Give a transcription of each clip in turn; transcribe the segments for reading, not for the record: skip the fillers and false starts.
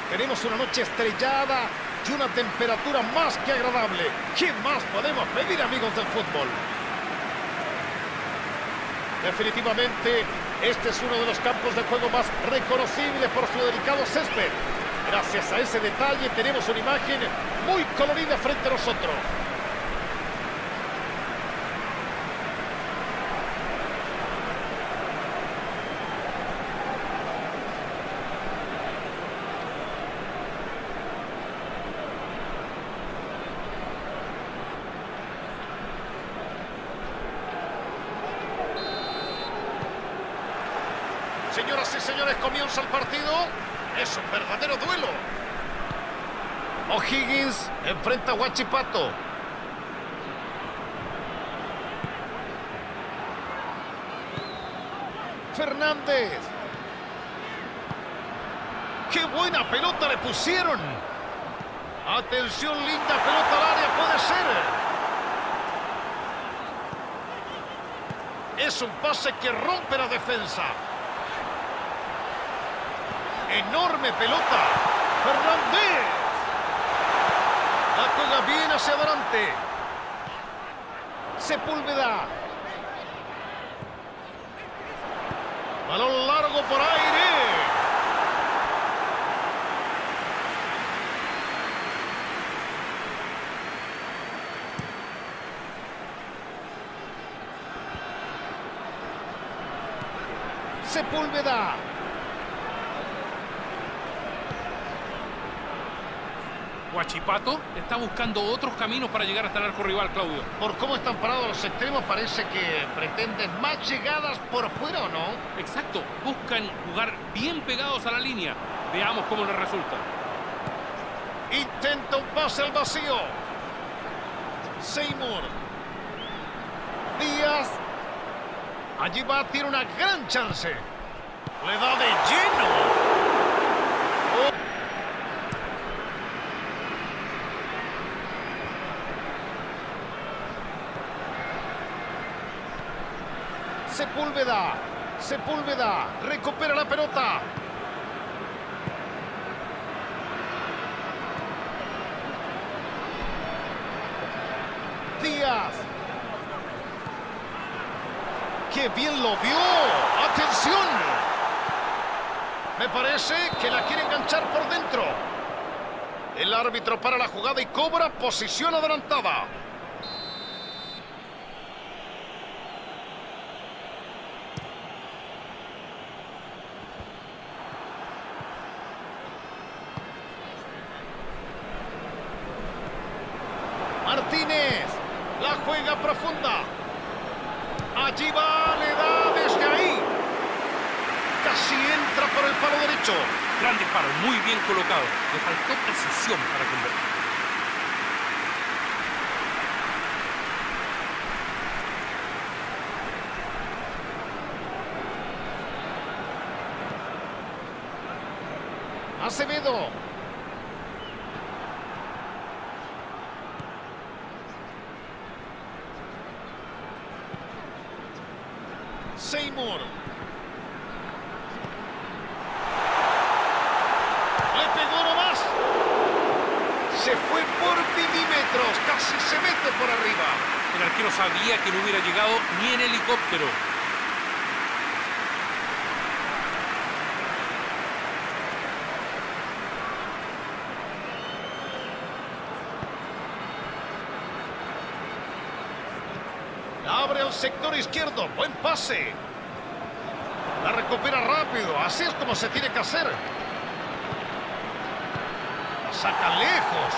Tenemos una noche estrellada y una temperatura más que agradable. ¿Qué más podemos pedir, amigos del fútbol? Definitivamente, este es uno de los campos de juego más reconocibles por su delicado césped. Gracias a ese detalle tenemos una imagen muy colorida frente a nosotros. Señoras y señores, comienza el partido. Es un verdadero duelo. O'Higgins enfrenta a Huachipato. Fernández. ¡Qué buena pelota le pusieron! Atención, linda pelota al área, puede ser. Es un pase que rompe la defensa. Enorme pelota. Fernández. La juega bien hacia adelante. Sepúlveda. Balón largo por aire. Sepúlveda. Huachipato está buscando otros caminos para llegar hasta el arco rival, Claudio. Por cómo están parados los extremos, parece que pretenden más llegadas por fuera, ¿o no? Exacto, buscan jugar bien pegados a la línea. Veamos cómo les resulta. Intenta un pase al vacío. Seymour. Díaz. Allí va, tiene una gran chance. Le da de lleno. Sepúlveda. Sepúlveda. Recupera la pelota. Díaz. ¡Qué bien lo vio! ¡Atención! Me parece que la quiere enganchar por dentro. El árbitro para la jugada y cobra posición adelantada. Martínez. La juega profunda. Allí va, le da desde ahí. Casi entra por el palo derecho. Gran disparo, muy bien colocado. Le faltó precisión para convertir. Acevedo. Seymour. Le pegó nomás. Se fue por milímetros. Casi se mete por arriba. El arquero sabía que no hubiera llegado ni en helicóptero. Abre al sector izquierdo. Buen pase. La recupera rápido. Así es como se tiene que hacer. La saca lejos.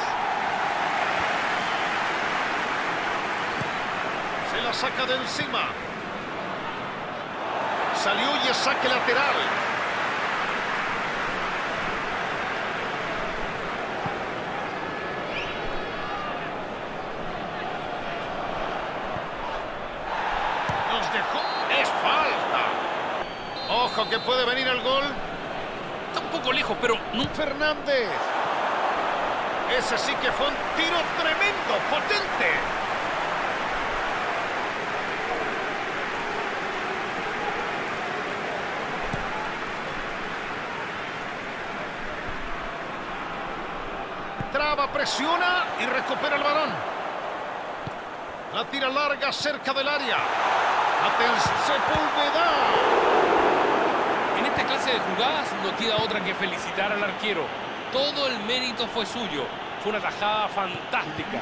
Se la saca de encima. Salió y es saque lateral. Ojo que puede venir el gol. Está un poco lejos, pero no. Fernández. Ese sí que fue un tiro tremendo, potente. Traba, presiona y recupera el balón. La tira larga cerca del área. Sepúlveda. En esta clase de jugadas no queda otra que felicitar al arquero. Todo el mérito fue suyo. Fue una tajada fantástica.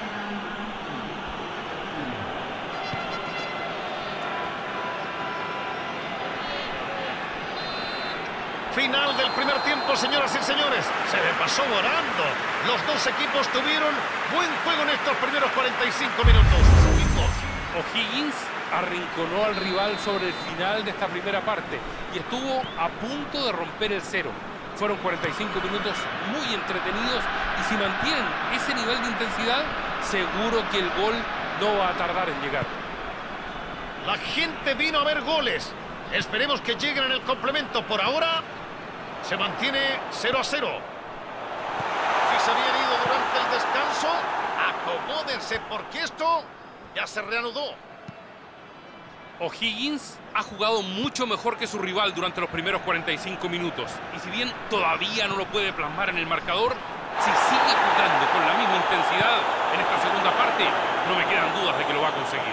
Final del primer tiempo, señoras y señores. Se le pasó volando. Los dos equipos tuvieron buen juego en estos primeros 45 minutos. O'Higgins arrinconó al rival sobre el final de esta primera parte y estuvo a punto de romper el cero. Fueron 45 minutos muy entretenidos y si mantienen ese nivel de intensidad, seguro que el gol no va a tardar en llegar. La gente vino a ver goles. Esperemos que lleguen en el complemento. Por ahora se mantiene 0-0. Si se habían ido durante el descanso, acomódense porque esto ya se reanudó. O'Higgins ha jugado mucho mejor que su rival durante los primeros 45 minutos. Y si bien todavía no lo puede plasmar en el marcador, si sigue jugando con la misma intensidad en esta segunda parte, no me quedan dudas de que lo va a conseguir.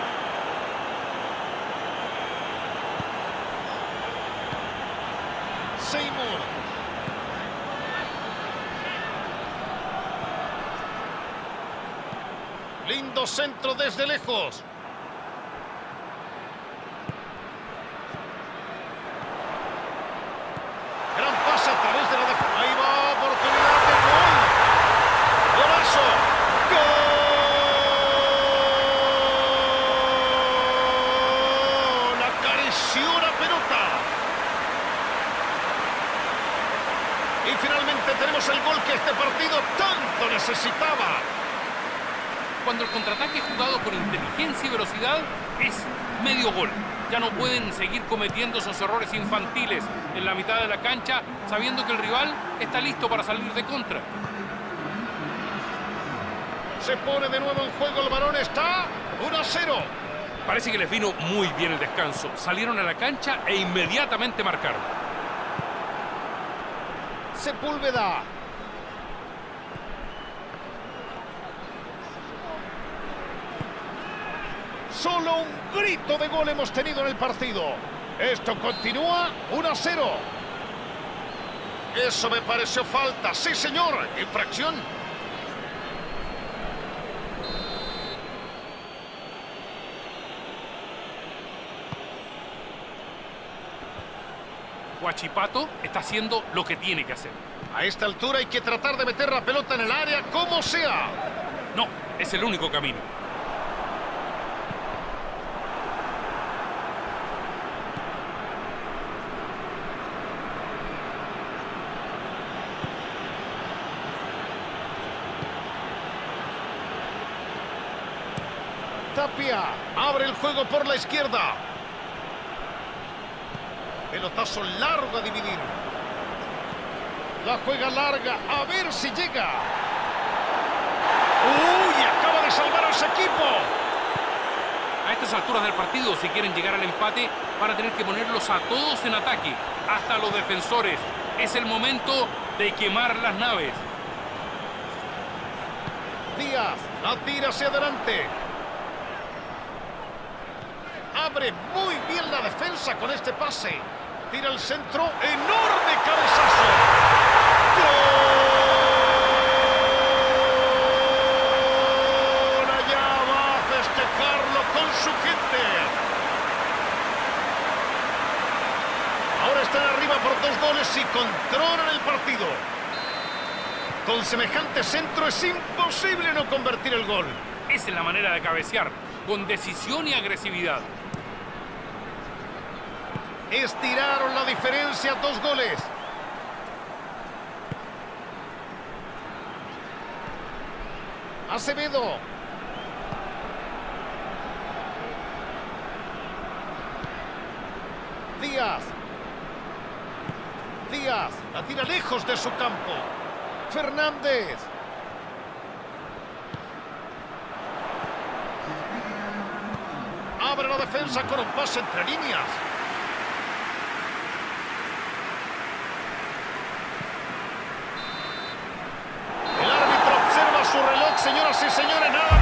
Seymour. Lindo centro desde lejos. Gran pase a través de la defensa. Ahí va, oportunidad de gol. Golazo. ¡Gol! Acarició la pelota. Y finalmente tenemos el gol que este partido tanto necesitaba. Cuando el contraataque es jugado con inteligencia y velocidad, es medio gol. Ya no pueden seguir cometiendo esos errores infantiles en la mitad de la cancha, sabiendo que el rival está listo para salir de contra. Se pone de nuevo en juego el balón, está 1-0. Parece que les vino muy bien el descanso. Salieron a la cancha e inmediatamente marcaron. Sepúlveda. Solo un grito de gol hemos tenido en el partido. Esto continúa 1-0. Eso me pareció falta. Sí, señor. Infracción. Huachipato está haciendo lo que tiene que hacer. A esta altura hay que tratar de meter la pelota en el área como sea. No, es el único camino. Tapia abre el juego por la izquierda. Pelotazo largo a dividir. La juega larga, a ver si llega. ¡Uy! Acaba de salvar a ese equipo. A estas alturas del partido, si quieren llegar al empate, van a tener que ponerlos a todos en ataque, hasta los defensores. Es el momento de quemar las naves. Díaz la tira hacia adelante. Abre muy bien la defensa con este pase. Tira el centro. ¡Enorme cabezazo! ¡Gol! Allá va a festejarlo con su gente. Ahora están arriba por 2 goles y controlan el partido. Con semejante centro es imposible no convertir el gol. Esa es la manera de cabecear, con decisión y agresividad. Estiraron la diferencia, 2 goles. Acevedo. Díaz. Díaz. La tira lejos de su campo. Fernández. Abre la defensa con un pase entre líneas. El árbitro observa señoras y señores, nada